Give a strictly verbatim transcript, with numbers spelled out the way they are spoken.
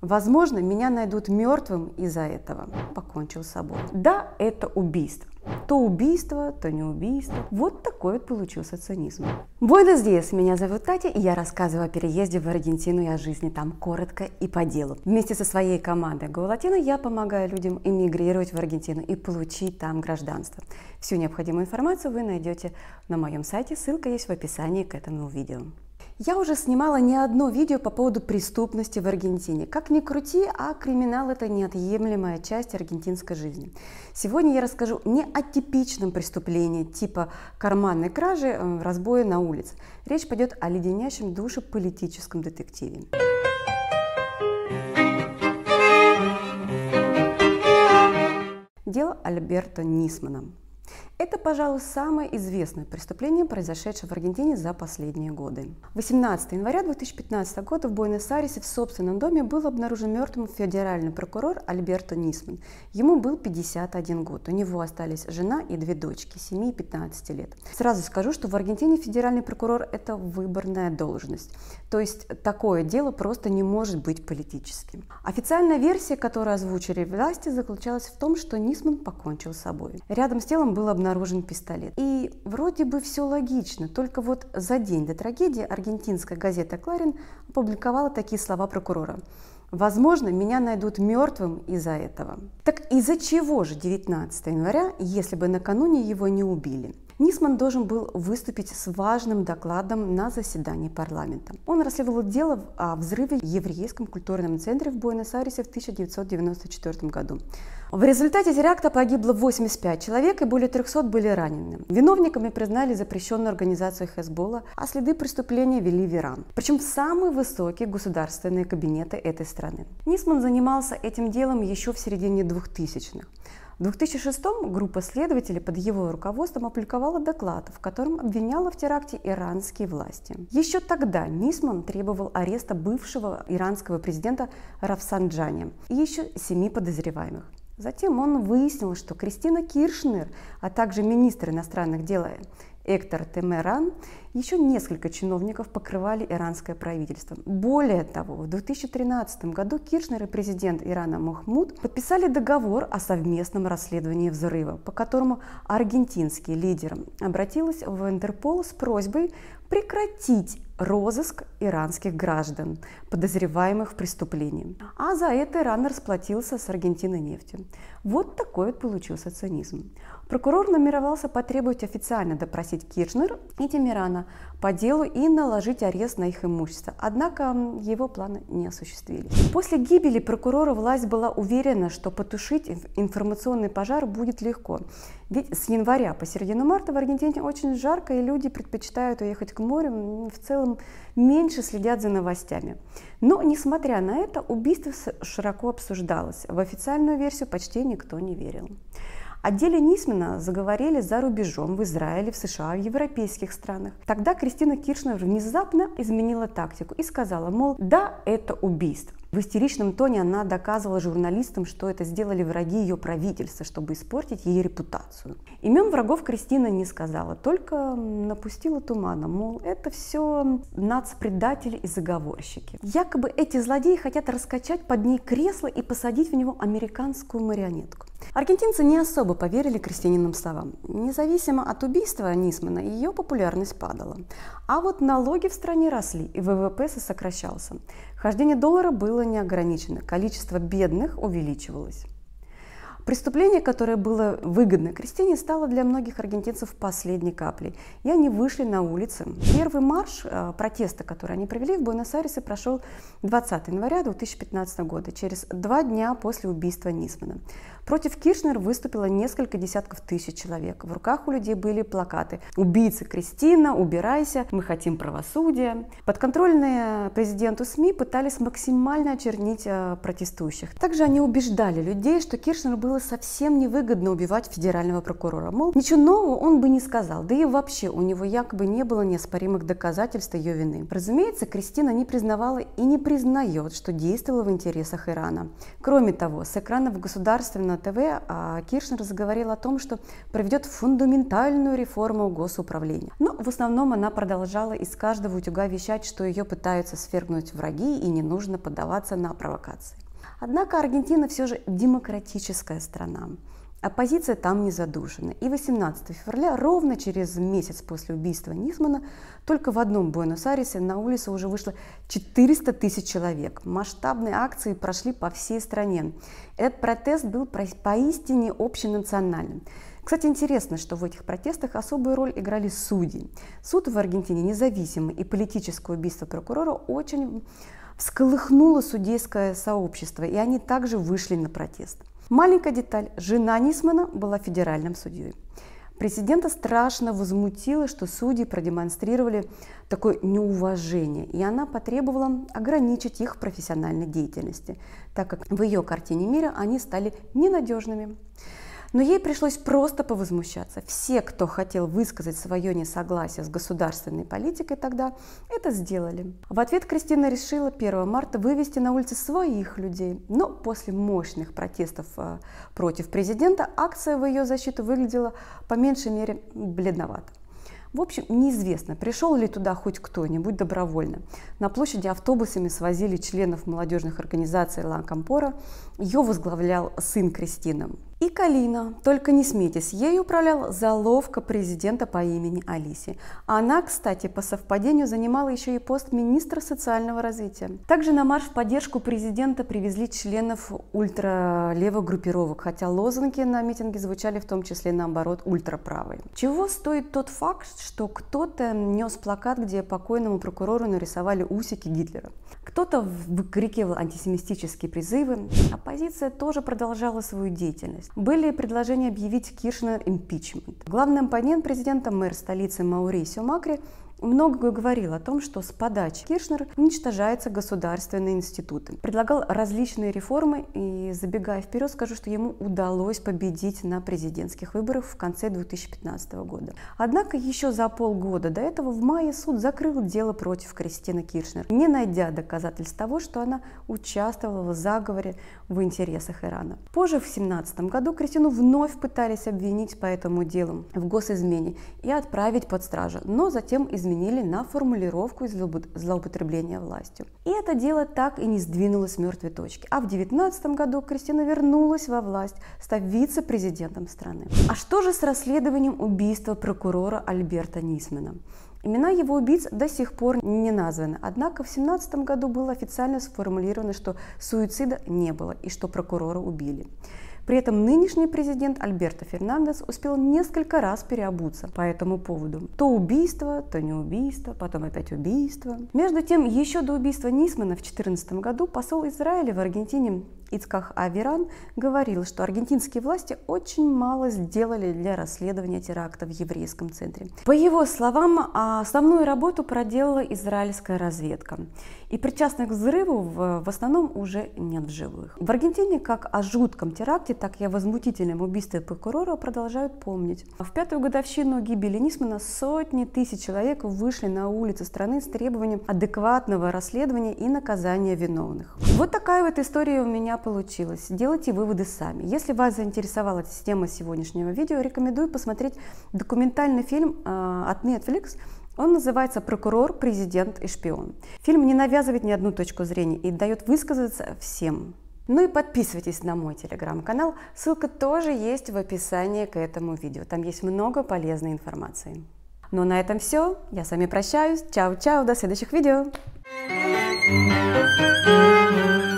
Возможно, меня найдут мертвым из-за этого. Покончил с собой. Да, это убийство. То убийство, то не убийство. Вот такой вот получился цинизм. Буэнос диас, меня зовут Катя, и я рассказываю о переезде в Аргентину и о жизни там коротко и по делу. Вместе со своей командой Go Latino я помогаю людям эмигрировать в Аргентину и получить там гражданство. Всю необходимую информацию вы найдете на моем сайте, ссылка есть в описании к этому видео. Я уже снимала не одно видео по поводу преступности в Аргентине. Как ни крути, а криминал – это неотъемлемая часть аргентинской жизни. Сегодня я расскажу не о типичном преступлении типа карманной кражи, разбоя на улице. Речь пойдет о леденящем душу политическом детективе. Дело Альберто Нисмана. Это, пожалуй, самое известное преступление, произошедшее в Аргентине за последние годы. восемнадцатого января две тысячи пятнадцатого года в Буэнос-Айресе в собственном доме был обнаружен мертвым федеральный прокурор Альберто Нисман. Ему был пятьдесят один год. У него остались жена и две дочки, семи и пятнадцати лет. Сразу скажу, что в Аргентине федеральный прокурор – это выборная должность. То есть такое дело просто не может быть политическим. Официальная версия, которую озвучили власти, заключалась в том, что Нисман покончил с собой. Рядом с телом был обнаружен пистолет. И вроде бы все логично, только вот за день до трагедии аргентинская газета «Кларин» опубликовала такие слова прокурора. Возможно, меня найдут мертвым из-за этого. Так из-за чего же девятнадцатого января, если бы накануне его не убили? Нисман должен был выступить с важным докладом на заседании парламента. Он расследовал дело о взрыве в еврейском культурном центре в Буэнос-Айресе в тысяча девятьсот девяносто четвёртом году. В результате теракта погибло восемьдесят пять человек и более трёхсот были ранены. Виновниками признали запрещенную организацию Хезболла, а следы преступления вели в Иран. Причем в самые высокие государственные кабинеты этой страны. Нисман занимался этим делом еще в середине двухтысячных. В две тысячи шестом группа следователей под его руководством опубликовала доклад, в котором обвиняла в теракте иранские власти. Еще тогда Нисман требовал ареста бывшего иранского президента Рафсанджани и еще семи подозреваемых. Затем он выяснил, что Кристина Киршнер, а также министр иностранных дел Эктор Темеран, еще несколько чиновников покрывали иранское правительство. Более того, в две тысячи тринадцатом году Киршнер и президент Ирана Махмуд подписали договор о совместном расследовании взрыва, по которому аргентинский лидер обратился в Интерпол с просьбой прекратить розыск иранских граждан, подозреваемых в преступлении. А за это Иран расплатился с Аргентиной нефтью. Вот такой вот получился цинизм. Прокурор намеревался потребовать официально допросить Киршнер и Темирана по делу и наложить арест на их имущество. Однако его планы не осуществились. После гибели прокурора власть была уверена, что потушить информационный пожар будет легко. Ведь с января по середину марта в Аргентине очень жарко, и люди предпочитают уехать к морю, в целом меньше следят за новостями. Но, несмотря на это, убийство широко обсуждалось. В официальную версию почти никто не верил. О деле Нисмана заговорили за рубежом, в Израиле, в США, в европейских странах. Тогда Кристина Киршнер внезапно изменила тактику и сказала, мол, да, это убийство. В истеричном тоне она доказывала журналистам, что это сделали враги ее правительства, чтобы испортить ей репутацию. Имен врагов Кристина не сказала, только напустила тумана, мол, это все нацпредатели и заговорщики. Якобы эти злодеи хотят раскачать под ней кресло и посадить в него американскую марионетку. Аргентинцы не особо поверили Кристининым словам. Независимо от убийства Нисмана, ее популярность падала. А вот налоги в стране росли, и ВВП сокращался. Хождение доллара было неограничено, количество бедных увеличивалось. Преступление, которое было выгодно Кристине, стало для многих аргентинцев последней каплей, и они вышли на улицы. Первый марш э, протеста, который они провели в Буэнос-Айресе, прошел двадцатого января две тысячи пятнадцатого года, через два дня после убийства Нисмана. Против Киршнер выступило несколько десятков тысяч человек. В руках у людей были плакаты «Убийца Кристина, убирайся, мы хотим правосудия». Подконтрольные президенту СМИ пытались максимально очернить э, протестующих. Также они убеждали людей, что Киршнер был было совсем невыгодно убивать федерального прокурора. Мол, ничего нового он бы не сказал, да и вообще у него якобы не было неоспоримых доказательств ее вины. Разумеется, Кристина не признавала и не признает, что действовала в интересах Ирана. Кроме того, с экранов государственного ТВ Киршнер заговорила о том, что проведет фундаментальную реформу госуправления. Но в основном она продолжала из каждого утюга вещать, что ее пытаются свергнуть враги и не нужно поддаваться на провокации. Однако Аргентина все же демократическая страна. Оппозиция там не задушена. И восемнадцатого февраля, ровно через месяц после убийства Нисмана, только в одном Буэнос-Айресе на улицу уже вышло четыреста тысяч человек. Масштабные акции прошли по всей стране. Этот протест был поистине общенациональным. Кстати, интересно, что в этих протестах особую роль играли судьи. Суд в Аргентине независимый, и политическое убийство прокурора очень всколыхнуло судейское сообщество, и они также вышли на протест. Маленькая деталь. Жена Нисмана была федеральным судьей. Президента страшно возмутило, что судьи продемонстрировали такое неуважение, и она потребовала ограничить их профессиональной деятельности, так как в ее картине мира они стали ненадежными. Но ей пришлось просто повозмущаться. Все, кто хотел высказать свое несогласие с государственной политикой тогда, это сделали. В ответ Кристина решила первого марта вывести на улицы своих людей. Но после мощных протестов против президента акция в ее защиту выглядела по меньшей мере бледновато. В общем, неизвестно, пришел ли туда хоть кто-нибудь добровольно. На площади автобусами свозили членов молодежных организаций Ла Кампора. Ее возглавлял сын Кристины. И Калина, только не смейтесь, ей управлял заловка президента по имени Алиси. Она, кстати, по совпадению занимала еще и пост министра социального развития. Также на марш в поддержку президента привезли членов ультралевых группировок, хотя лозунги на митинге звучали в том числе наоборот ультраправые. Чего стоит тот факт, что кто-то нес плакат, где покойному прокурору нарисовали усики Гитлера. Кто-то выкрикивал антисемитические призывы. Оппозиция тоже продолжала свою деятельность. Были предложения объявить Киршнер импичмент. Главный оппонент президента, мэр столицы Маурисио Макри, много говорил о том, что с подачи Киршнер уничтожаются государственные институты. Предлагал различные реформы, и, забегая вперед, скажу, что ему удалось победить на президентских выборах в конце две тысячи пятнадцатого года. Однако еще за полгода до этого в мае суд закрыл дело против Кристины Киршнер, не найдя доказательств того, что она участвовала в заговоре в интересах Ирана. Позже, в две тысячи семнадцатом году, Кристину вновь пытались обвинить по этому делу в госизмене и отправить под стражу, но затем изменили изменили на формулировку злоупотребления властью. И это дело так и не сдвинулось с мертвой точки. А в две тысячи девятнадцатом году Кристина вернулась во власть, став вице-президентом страны. А что же с расследованием убийства прокурора Альберто Нисмана? Имена его убийц до сих пор не названы, однако в две тысячи семнадцатом году было официально сформулировано, что суицида не было и что прокурора убили. При этом нынешний президент Альберто Фернандес успел несколько раз переобуться по этому поводу. То убийство, то не убийство, потом опять убийство. Между тем, еще до убийства Нисмана в две тысячи четырнадцатом году посол Израиля в Аргентине Ицхак Аверан говорил, что аргентинские власти очень мало сделали для расследования теракта в еврейском центре. По его словам, основную работу проделала израильская разведка. И причастных к взрыву в, в основном уже нет в живых. В Аргентине как о жутком теракте, так и о возмутительном убийстве прокурора продолжают помнить. В пятую годовщину гибели Нисмана сотни тысяч человек вышли на улицы страны с требованием адекватного расследования и наказания виновных. Вот такая вот история у меня получилась. Делайте выводы сами. Если вас заинтересовала тема сегодняшнего видео, рекомендую посмотреть документальный фильм э, от Netflix. Он называется «Прокурор, президент и шпион». Фильм не навязывает ни одну точку зрения и дает высказаться всем. Ну и подписывайтесь на мой телеграм-канал, ссылка тоже есть в описании к этому видео. Там есть много полезной информации. Ну на этом все. Я с вами прощаюсь. Чао-чао, до следующих видео.